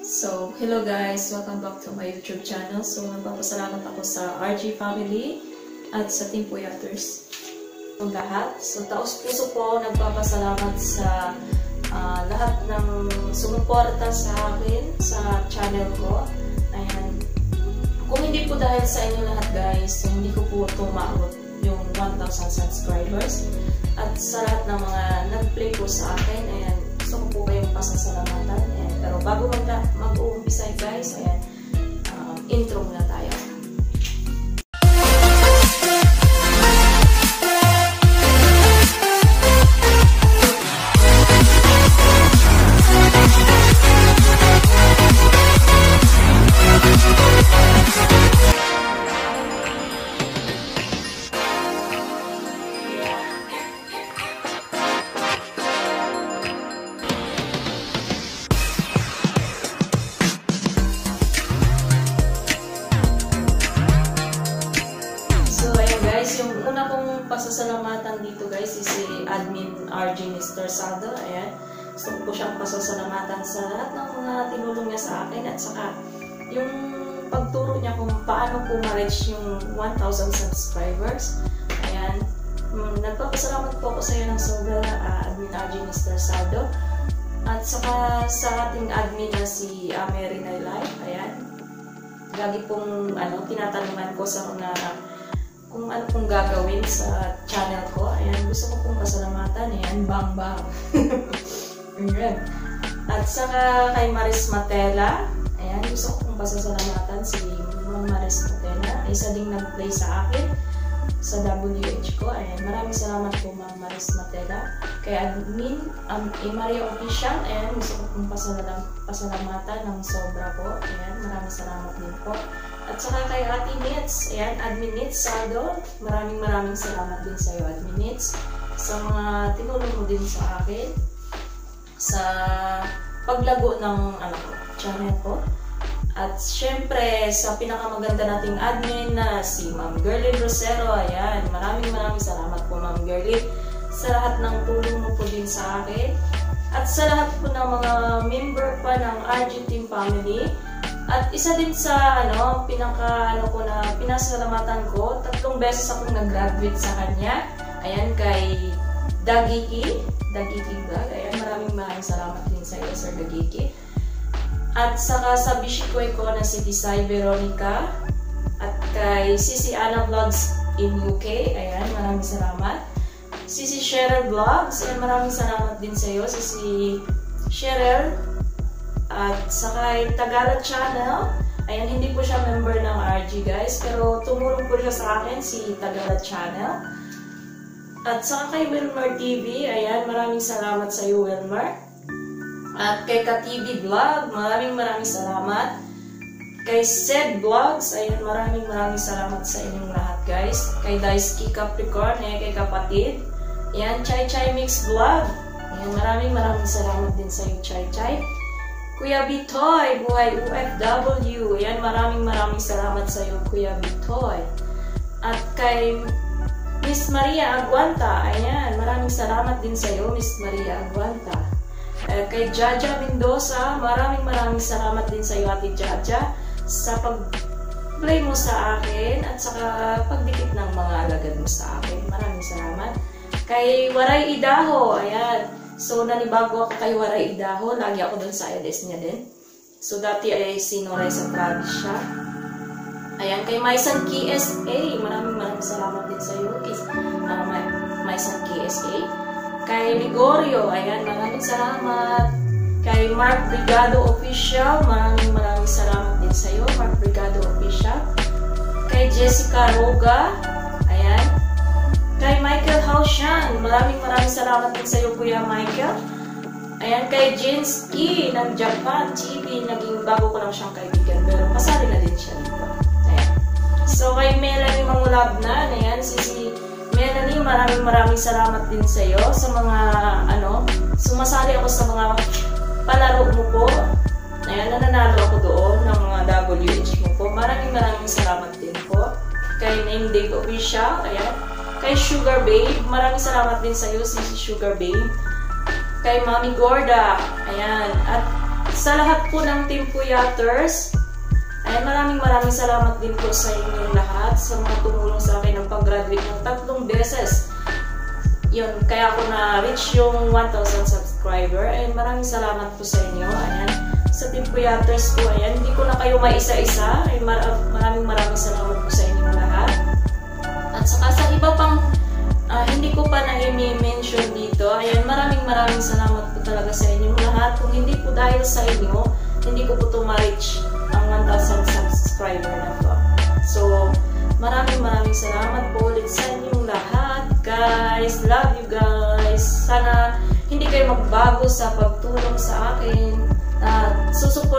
So, hello guys! Welcome back to my YouTube channel. So, nagpapasalamat ako sa RG family at sa Team Puyaters. Ang lahat. So, taos-puso po nagpapasalamat sa lahat ng sumuporta sa akin sa channel ko. Ayan. Kung hindi po dahil sa inyo lahat guys, so hindi ko po tumabot yung 1,000 subscribers. At sa lahat ng mga nag-play po sa akin, ayan, gusto ko po kayong pasasalamatan. Ayan. Pero bago mag-uumpisa guys, ayan, intro muna tayo. Yung una kong pasasalamatan dito guys is si Admin RG Mr. Saldo. Ayan. Gusto ko po siyang pasasalamatan sa lahat ng mga tinulong niya sa akin at saka yung pagturo niya kung paano po ma-reach yung 1,000 subscribers. Ayan. Nagpapasalamat po ako sa iyo ng sobra, Admin RG Mr. Saldo. At saka sa ating admin na si Mary Nailay. Ayan. Lagi pong tinatanungan ko sa mga kung ano pong gagawin sa channel ko. Ayan, gusto ko pong pasalamatan. Ayan, bang bang. Ayan. At saka kay Maris Matela. Ayan, gusto ko pong pasasalamatan si Maris Matela. Isa ding nag-play sa akin sa WH ko. Ayan, maraming salamat po Ma'am Maris Matela. Kay Admin Maria Official. Ayan, gusto ko pong pasalamatan ng sobra po. Ayan, maraming salamat din po. At saka kay Ate Nits, ayan, Admin Nits Saldo, maraming salamat din sa iyo, Admin Nits, sa mga tinulong mo din sa akin, sa paglago ng channel ko. At syempre, sa pinakamaganda nating admin na si Ma'am Girlyn Rosero, ayan, maraming salamat po Ma'am Girlyn, sa lahat ng tulong mo po din sa akin. At sa lahat po ng mga member pa ng RG Team Family. At isa din sa pinasalamatan ko, 3 beses akong nag-graduate sa kanya. Ayan, kay Dagiki Vlog. Ayan, maraming salamat din sa iyo, Sir Dagiki. At saka sa bishikoy ko na si Desai Veronica. At kay Sisi Ana Vlogs in UK. Ayan, maraming salamat. Sisi Cheryl Vlogs. Ayan, maraming salamat din sa iyo, Sisi Cheryl. At saka Tagala Channel, ayan, hindi po siya member ng RG guys, pero tumulong po siya sa akin, si Tagala Channel. At saka kay Wilmer TV, ayan, maraming salamat sa iyo Wilmer. At kay KaTV Vlog, maraming salamat. Kay Sed Vlogs, ayan, maraming salamat sa inyong lahat guys. Kay Daisuke Capricorn, ayan, kay kapatid. Ayan, Chai Chai Mix Vlog, ayan, maraming salamat din sa iyo Chai Chai. Kuya Bitoy, buhay UFW. Ayan, maraming salamat sa iyo, Kuya Bitoy. At kay Miss Maria Aguanta, ayan, maraming salamat din sa iyo, Miss Maria Aguanta. Kay Jaja Mendoza, maraming salamat din sa iyo, Ate Jaja, sa pag-play mo sa akin at saka pagdikit ng mga alagad mo sa akin. Maraming salamat. Kay Waray Idaho, ayan. So, nanibago ako kay Waray Idaho. Lagi ako dun sa LS niya din. So, dati ay sinuray sa Travis siya. Ayan, kay Maisan KSA. Maraming salamat din sa iyo. Maisan KSA. Kay Ligorio. Ayan, maraming salamat. Kay Mark Brigado Official. Maraming salamat din sa iyo. Mark Brigado Official. Kay Jessica Roga. Ayan. Kay Michael Haushan, maraming salamat din sa iyo, Kuya Michael. Ayan, kay Jinsky ng Japan TV, naging bago ko lang siyang kaibigan, pero kasali na din siya dito. Ayan. So, kay Melanie Mangulabnan, ayan, si Melanie, maraming salamat din sa iyo, sa mga, sumasali ako sa mga palaro mo po. Ayan, nananalo ako doon ng mga WH mo po. Maraming salamat din po. Kay Name Date Official, ayan. Kay Sugar Babe, maraming salamat din sa iyo, si Sugar Babe. Kay Mami Gorda, ayan. At sa lahat po ng Team Puyaters, ay maraming salamat din po sa inyong lahat sa mga tumulong sa akin ng pag-graduate ng 3 beses. Yun, kaya ako na-reach yung 1,000 subscriber. Ayan, maraming salamat po sa inyo. Ayan, sa Team Puyaters po, ayan, hindi ko na kayo maisa-isa. Maraming salamat po sa inyong lahat. At saka sa iba pang hindi ko pa na-mention dito, ayan, maraming salamat po talaga sa inyong lahat. Kung hindi po dahil sa inyo, hindi ko po ito ma-reach ang 1,000 subscriber na po. So, maraming salamat po ulit sa inyong lahat, guys. Love you guys. Sana hindi kayo magbago sa pagtulong sa akin. Susuportahan